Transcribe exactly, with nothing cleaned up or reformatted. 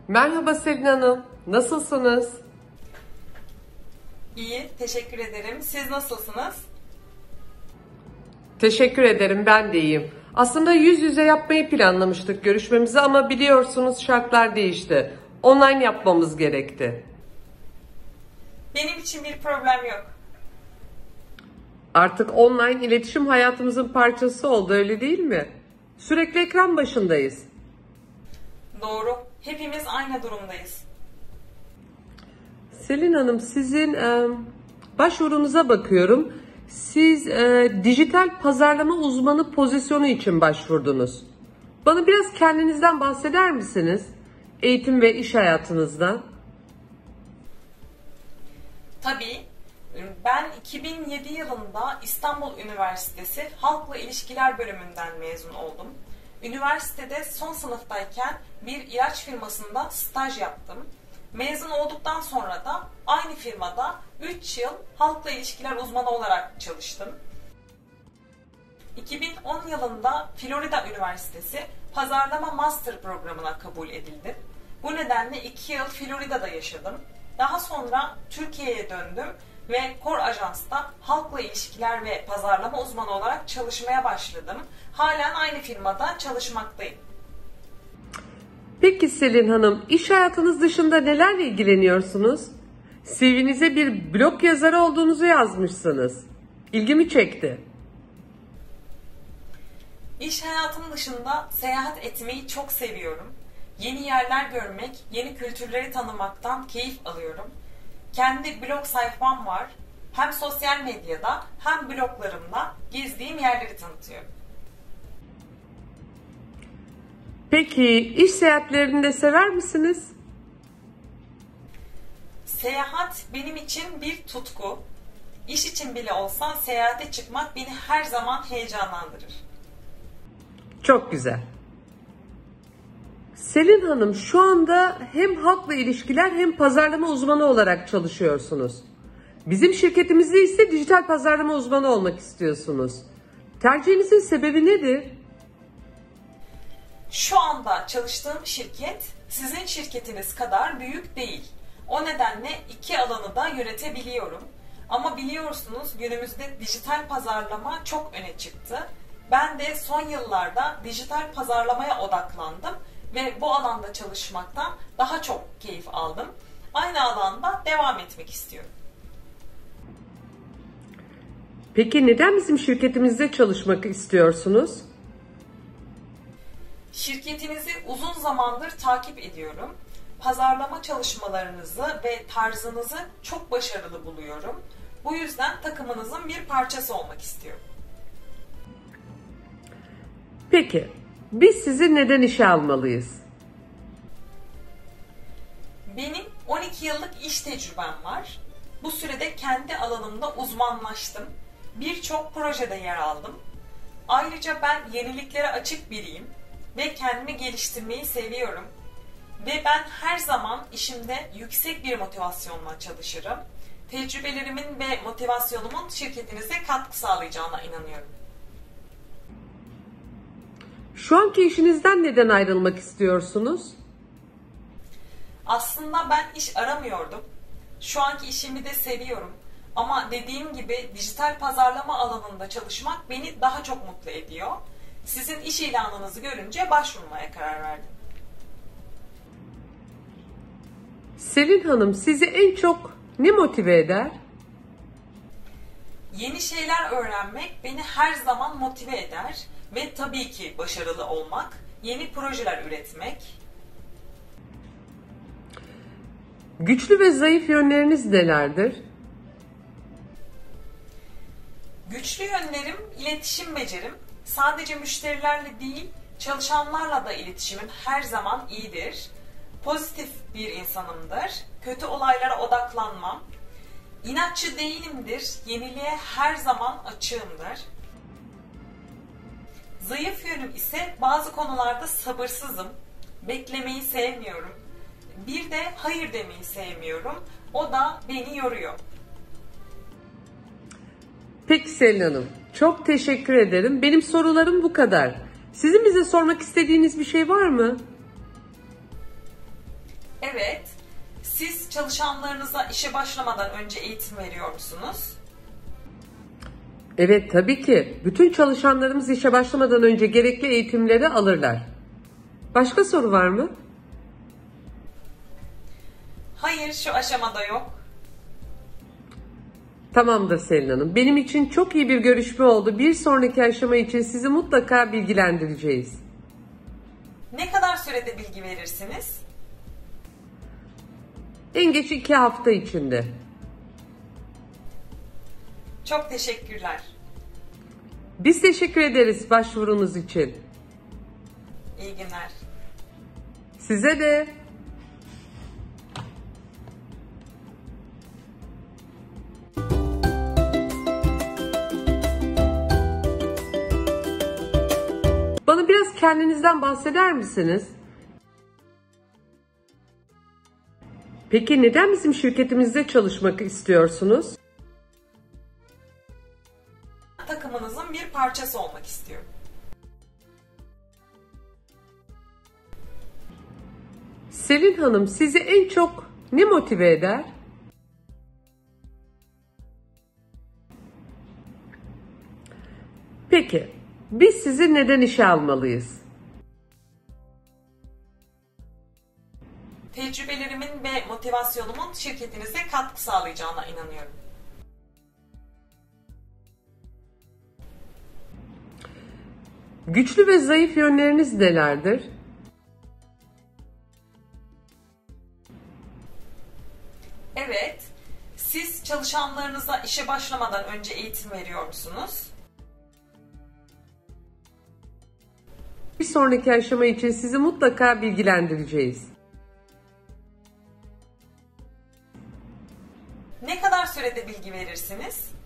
Merhaba Selin Hanım, nasılsınız? İyi, teşekkür ederim. Siz nasılsınız? Teşekkür ederim, ben de iyiyim. Aslında yüz yüze yapmayı planlamıştık görüşmemizi ama biliyorsunuz şartlar değişti. Online yapmamız gerekti. Benim için bir problem yok. Artık online iletişim hayatımızın parçası oldu, öyle değil mi? Sürekli ekran başındayız. Doğru, hepimiz aynı durumdayız. Selin Hanım, sizin e, başvurunuza bakıyorum. Siz e, dijital pazarlama uzmanı pozisyonu için başvurdunuz. Bana biraz kendinizden bahseder misiniz? Eğitim ve iş hayatınızdan. Tabii, ben iki bin yedi yılında İstanbul Üniversitesi Halkla İlişkiler bölümünden mezun oldum. Üniversitede son sınıftayken bir ilaç firmasında staj yaptım. Mezun olduktan sonra da aynı firmada üç yıl halkla ilişkiler uzmanı olarak çalıştım. iki bin on yılında Florida Üniversitesi Pazarlama Master programına kabul edildim. Bu nedenle iki yıl Florida'da yaşadım. Daha sonra Türkiye'ye döndüm ve Core Ajans'ta halkla ilişkiler ve pazarlama uzmanı olarak çalışmaya başladım. Halen aynı firmada çalışmaktayım. Peki Selin Hanım, iş hayatınız dışında nelerle ilgileniyorsunuz? C V'nize bir blog yazarı olduğunuzu yazmışsınız. İlgimi çekti. İş hayatım dışında seyahat etmeyi çok seviyorum. Yeni yerler görmek, yeni kültürleri tanımaktan keyif alıyorum. Kendi blog sayfam var. Hem sosyal medyada hem bloglarımda gezdiğim yerleri tanıtıyorum. Peki iş seyahatlerini de sever misiniz? Seyahat benim için bir tutku. İş için bile olsa seyahate çıkmak beni her zaman heyecanlandırır. Çok güzel. Selin Hanım, şu anda hem halkla ilişkiler hem pazarlama uzmanı olarak çalışıyorsunuz. Bizim şirketimizde ise dijital pazarlama uzmanı olmak istiyorsunuz. Tercihinizin sebebi nedir? Şu anda çalıştığım şirket sizin şirketiniz kadar büyük değil. O nedenle iki alanı da yönetebiliyorum. Ama biliyorsunuz günümüzde dijital pazarlama çok öne çıktı. Ben de son yıllarda dijital pazarlamaya odaklandım ve bu alanda çalışmaktan daha çok keyif aldım. Aynı alanda devam etmek istiyorum. Peki neden bizim şirketimizde çalışmak istiyorsunuz? Şirketinizi uzun zamandır takip ediyorum. Pazarlama çalışmalarınızı ve tarzınızı çok başarılı buluyorum. Bu yüzden takımınızın bir parçası olmak istiyorum. Peki, biz sizi neden işe almalıyız? Benim on iki yıllık iş tecrübem var. Bu sürede kendi alanımda uzmanlaştım. Birçok projede yer aldım. Ayrıca ben yeniliklere açık biriyim ve kendimi geliştirmeyi seviyorum. Ve ben her zaman işimde yüksek bir motivasyonla çalışırım. Tecrübelerimin ve motivasyonumun şirketinize katkı sağlayacağına inanıyorum. Şu anki işinizden neden ayrılmak istiyorsunuz? Aslında ben iş aramıyordum. Şu anki işimi de seviyorum. Ama dediğim gibi dijital pazarlama alanında çalışmak beni daha çok mutlu ediyor. Sizin iş ilanınızı görünce başvurmaya karar verdim. Selin Hanım, sizi en çok ne motive eder? Yeni şeyler öğrenmek beni her zaman motive eder ve tabii ki başarılı olmak, yeni projeler üretmek. Güçlü ve zayıf yönleriniz nelerdir? Güçlü yönlerim iletişim becerim. Sadece müşterilerle değil, çalışanlarla da iletişimim her zaman iyidir. Pozitif bir insanımdır. Kötü olaylara odaklanmam. İnatçı değilimdir. Yeniliğe her zaman açığımdır. Zayıf yönüm ise bazı konularda sabırsızım. Beklemeyi sevmiyorum. Bir de hayır demeyi sevmiyorum. O da beni yoruyor. Peki Selin Hanım, çok teşekkür ederim. Benim sorularım bu kadar. Sizin bize sormak istediğiniz bir şey var mı? Evet. Siz çalışanlarınıza işe başlamadan önce eğitim veriyor musunuz? Evet, tabii ki. Bütün çalışanlarımız işe başlamadan önce gerekli eğitimleri alırlar. Başka soru var mı? Hayır, şu aşamada yok. Tamamdır Selin Hanım. Benim için çok iyi bir görüşme oldu. Bir sonraki aşama için sizi mutlaka bilgilendireceğiz. Ne kadar sürede bilgi verirsiniz? En geç iki hafta içinde. Çok teşekkürler. Biz teşekkür ederiz başvurunuz için. İyi günler. Size de. Bana biraz kendinizden bahseder misiniz? Peki neden bizim şirketimizde çalışmak istiyorsunuz? Takımınızın bir parçası olmak istiyorum. Selin Hanım, sizi en çok ne motive eder? Peki, biz sizi neden işe almalıyız? Tecrübelerimin ve motivasyonumun şirketinize katkı sağlayacağına inanıyorum. Güçlü ve zayıf yönleriniz nelerdir? Evet, siz çalışanlarınıza işe başlamadan önce eğitim veriyor musunuz? Bir sonraki aşama için sizi mutlaka bilgilendireceğiz. Ne kadar sürede bilgi verirsiniz?